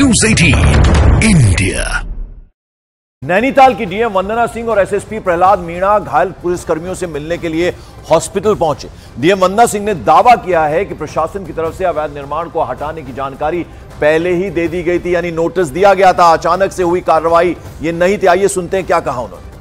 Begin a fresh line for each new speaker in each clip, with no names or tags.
News 18 India.
Nainital की DM वंदना सिंह और SSP Prahlad Meena घायल पुलिसकर्मियों से मिलने के लिए हॉस्पिटल पहुंचे। डीएम वंदना सिंह ने दावा किया है कि प्रशासन की तरफ से अवैध निर्माण को हटाने की जानकारी पहले ही दे दी गई थी, यानी नोटिस दिया गया था। अचानक से हुई कार्रवाई ये नहीं थी। आइए सुनते हैं क्या कहा उन्होंने।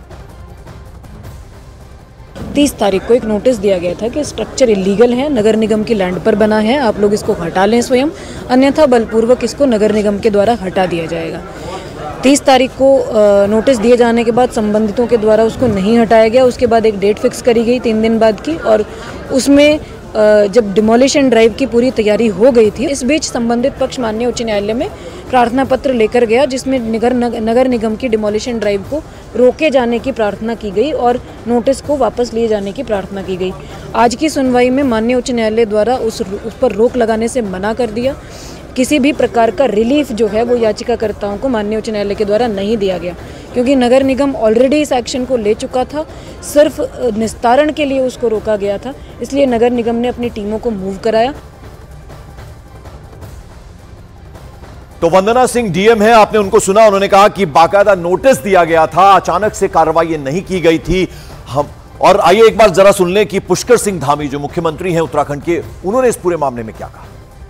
30 तारीख को एक नोटिस दिया गया था कि स्ट्रक्चर इलीगल है, नगर निगम की लैंड पर बना है, आप लोग इसको हटा लें स्वयं, अन्यथा बलपूर्वक इसको नगर निगम के द्वारा हटा दिया जाएगा। 30 तारीख को नोटिस दिए जाने के बाद संबंधितों के द्वारा उसको नहीं हटाया गया। उसके बाद एक डेट फिक्स करी गई 3 दिन बाद की, और उसमें जब डिमोलिशन ड्राइव की पूरी तैयारी हो गई थी, इस बीच संबंधित पक्ष माननीय उच्च न्यायालय में प्रार्थना पत्र लेकर गया, जिसमें नगर निगम की डिमोलिशन ड्राइव को रोके जाने की प्रार्थना की गई और नोटिस को वापस लिए जाने की प्रार्थना की गई। आज की सुनवाई में माननीय उच्च न्यायालय द्वारा उस पर रोक लगाने से मना कर दिया। किसी भी प्रकार का रिलीफ जो है वो याचिकाकर्ताओं को माननीय उच्च न्यायालय के द्वारा नहीं दिया गया, क्योंकि नगर निगम ऑलरेडी इस एक्शन को ले चुका था। सिर्फ निस्तारण के लिए उसको रोका गया था, इसलिए नगर निगम ने अपनी टीमों को मूव कराया।
तो वंदना सिंह डीएम है, आपने उनको सुना। उन्होंने कहा कि बाकायदा नोटिस दिया गया था, अचानक से कार्रवाई नहीं की गई थी। और आइए एक बार जरा सुन लें कि पुष्कर सिंह धामी जो मुख्यमंत्री हैं उत्तराखंड के, उन्होंने इस पूरे मामले में क्या कहा।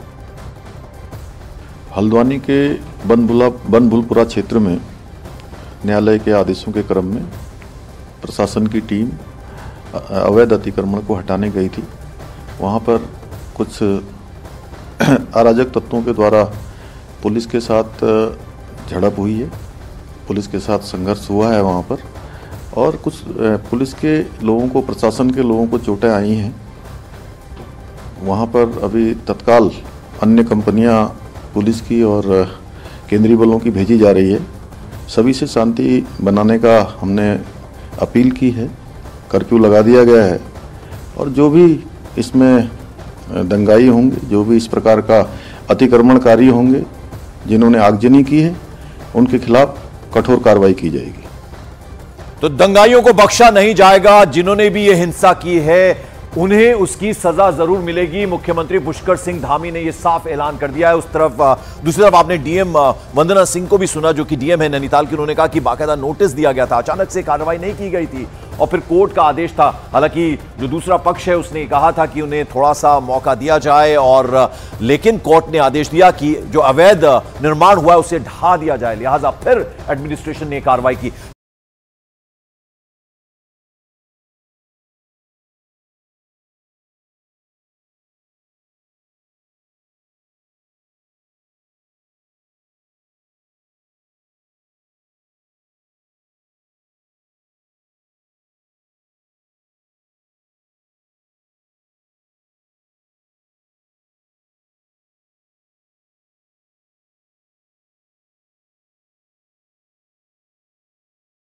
हल्द्वानी के बनभूलपुरा क्षेत्र में न्यायालय के आदेशों के क्रम में प्रशासन की टीम अवैध अतिक्रमण को हटाने गई थी। वहां पर कुछ अराजक तत्वों के द्वारा पुलिस के साथ झड़प हुई है, पुलिस के साथ संघर्ष हुआ है वहां पर, और कुछ पुलिस के लोगों को, प्रशासन के लोगों को चोटें आई हैं। वहां पर अभी तत्काल अन्य कंपनियां पुलिस की और केंद्रीय बलों की भेजी जा रही है। सभी से शांति बनाने का हमने अपील की है, कर्फ्यू लगा दिया गया है, और जो भी इसमें दंगाई होंगे, जो भी इस प्रकार का अतिक्रमणकारी होंगे, जिन्होंने आगजनी की है, उनके खिलाफ कठोर कार्रवाई की जाएगी।
तो दंगाइयों को बख्शा नहीं जाएगा। जिन्होंने भी ये हिंसा की है उन्हें उसकी सजा जरूर मिलेगी। मुख्यमंत्री पुष्कर सिंह धामी ने यह साफ ऐलान कर दिया है। दूसरी तरफ आपने डीएम वंदना सिंह को भी सुना, जो कि डीएम है नैनीताल की। उन्होंने कहा कि बाकायदा नोटिस दिया गया था, अचानक से कार्रवाई नहीं की गई थी और फिर कोर्ट का आदेश था। हालांकि जो दूसरा पक्ष है उसने कहा था कि उन्हें थोड़ा सा मौका दिया जाए, और लेकिन कोर्ट ने आदेश दिया कि जो अवैध निर्माण हुआ है उसे ढहा दिया जाए, लिहाजा फिर एडमिनिस्ट्रेशन ने कार्रवाई की।